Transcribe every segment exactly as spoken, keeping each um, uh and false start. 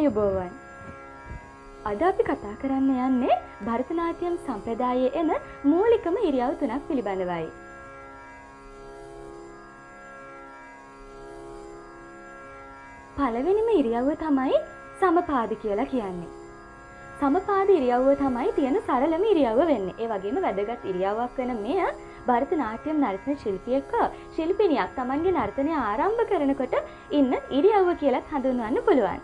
ආයුබෝවන්. අද අපි කතා කරන්න යන්නේ භරතනාට්‍යම් සම්ප්‍රදායේ එන මූලිකම ඉරියව් තුනක් පිළිබඳවයි. පළවෙනිම ඉරියව්ව තමයි සමපාද කියලා කියන්නේ. සමපාද ඉරියව්ව තමයි තියෙන සරලම ඉරියව්ව වෙන්නේ. ඒ වගේම වැදගත් ඉරියව්වක් වෙන මෙය භරතනාට්‍යම් නර්තන ශිල්පියෙක් ශිල්පිනියක් Tamanගේ නර්තනය ආරම්භ කරනකොට ඉන්න ඉරියව්ව කියලා හඳුන්වන්න පුළුවන්.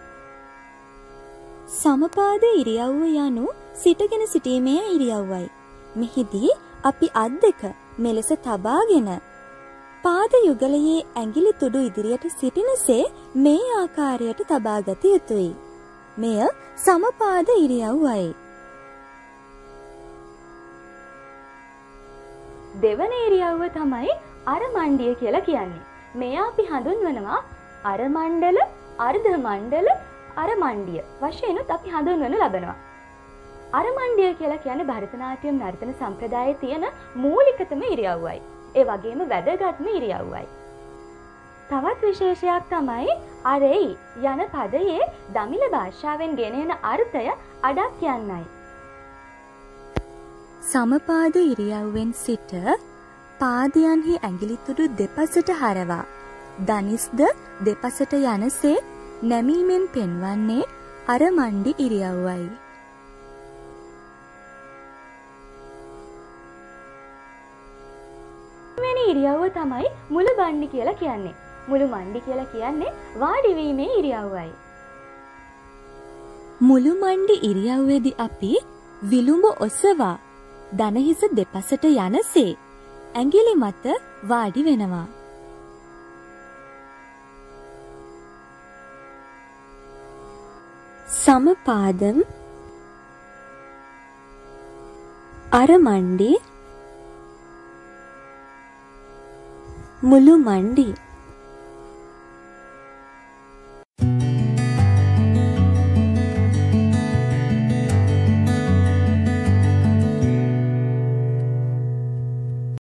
සමපාද ඉරියව්ව යනු සිටගෙන සිටීමේ ඉරියව්වයි. මෙහිදී අපි අත් දෙක මෙලෙස තබාගෙන පාද යුගලයේ ඇඟිලි තුඩු ඉදිරියට සිටිනසේ මේ ආකාරයට තබා ගත යුතුයි. මෙය සමපාද ඉරියව්වයි. දෙවන ඉරියව්ව තමයි අරමණ්ඩිය කියලා කියන්නේ. මෙය අපි හඳුන්වනවා අරමණ්ඩල, අර්ධ මණ්ඩල, අරමණ්ඩිය වශයෙන්ත් අපි හඳුන්වනු ලබනවා. අරමණ්ඩිය කියලා කියන්නේ භරතනාට්‍යම් නර්තන සම්ප්‍රදායේ තියෙන මූලිකතම ඉරියව්වයි. ඒ වගේම වැදගත්ම ඉරියව්වයි. තවත් විශේෂයක් තමයි අරෙයි යන පදයේ දමිළ භාෂාවෙන් ගෙන එන අර්ථය අඩක් යන්නයි. සමපාද ඉරියව්වෙන් සිට පාදයන්හි ඇඟිලි තුඩු දෙපසට හරවා දනිස්ද දෙපසට යනසේ නැමීමෙන් පෙන්වන්නේ අරමණ්ඩි ඉරියව්වයි. වෙන ඉරියව්ව තමයි මුළු බණ්ඩි කියලා කියන්නේ. මුළු මණ්ඩි කියලා කියන්නේ වාඩි වීමේ ඉරියව්වයි. මුළු මණ්ඩි ඉරියව්වේදී අපි විලුඹ ඔසවා දනහිස දෙපසට යනසේ ඇඟිලි මත වාඩි වෙනවා. සමපාදම්, අරමණ්ඩි, මුළු මණ්ඩි